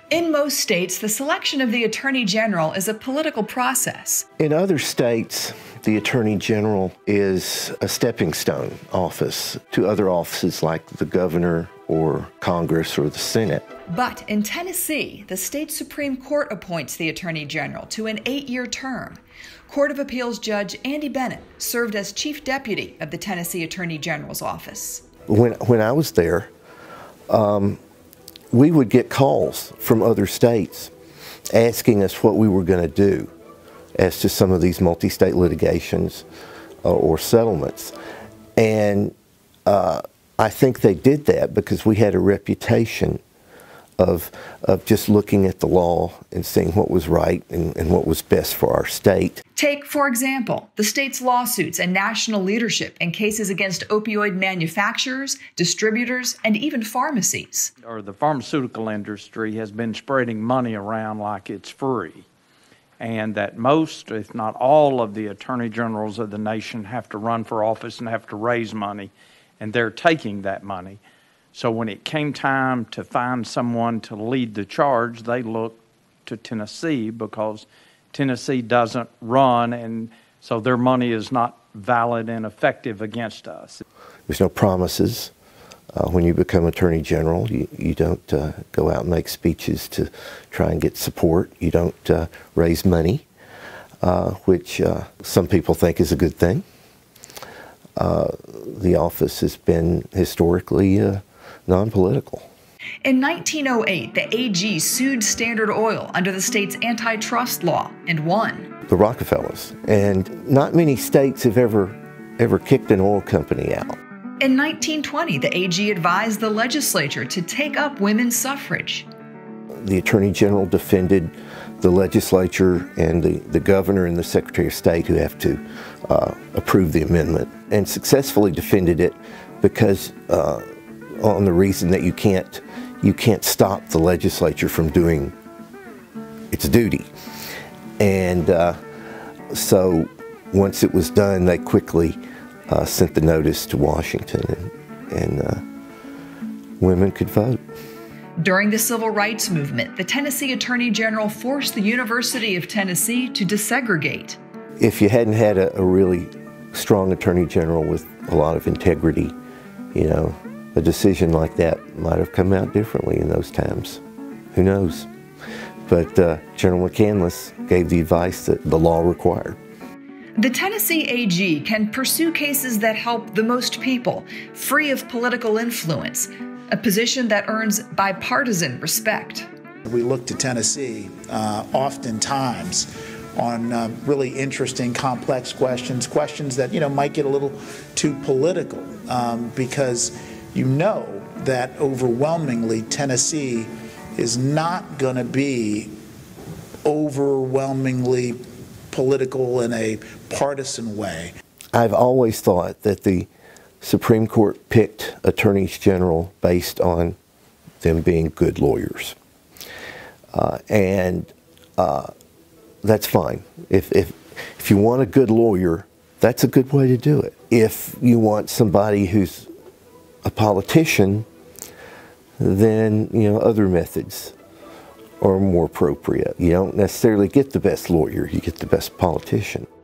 In most states, the selection of the Attorney General is a political process. In other states, the Attorney General is a stepping stone office to other offices like the governor or Congress or the Senate. But in Tennessee, the state Supreme Court appoints the Attorney General to an 8-year term. Court of Appeals Judge Andy Bennett served as Chief Deputy of the Tennessee Attorney General's office. When I was there, we would get calls from other states asking us what we were going to do as to some of these multi-state litigations or settlements. And I think they did that because we had a reputation of just looking at the law and seeing what was right and what was best for our state. Take, for example, the state's lawsuits and national leadership in cases against opioid manufacturers, distributors, and even pharmacies. The pharmaceutical industry has been spreading money around like it's free, and that most, if not all, of the attorney generals of the nation have to run for office and have to raise money, and they're taking that money. So when it came time to find someone to lead the charge, they looked to Tennessee because Tennessee doesn't run, and so their money is not valid and effective against us. There's no promises. When you become Attorney General, you don't go out and make speeches to try and get support. You don't raise money, which some people think is a good thing. The office has been historically non-political. In 1908, the AG sued Standard Oil under the state's antitrust law and won. The Rockefellers. And not many states have ever kicked an oil company out. In 1920, the AG advised the legislature to take up women's suffrage. The Attorney General defended the legislature and the governor and the Secretary of State who have to approve the amendment, and successfully defended it because on the reason that you can't stop the legislature from doing its duty. And so once it was done, they quickly sent the notice to Washington, and women could vote. During the Civil Rights Movement, the Tennessee Attorney General forced the University of Tennessee to desegregate. If you hadn't had a really strong Attorney General with a lot of integrity, you know, a decision like that might have come out differently in those times. Who knows? But General McCandless gave the advice that the law required. The Tennessee AG can pursue cases that help the most people, free of political influence, a position that earns bipartisan respect. We look to Tennessee oftentimes on really interesting, complex questions that might get a little too political because you know that overwhelmingly Tennessee is not going to be overwhelmingly political in a partisan way. I've always thought that the Supreme Court picked attorneys general based on them being good lawyers. And that's fine. If you want a good lawyer, that's a good way to do it. If you want somebody who's a politician, then other methods are more appropriate. You don't necessarily get the best lawyer, you get the best politician.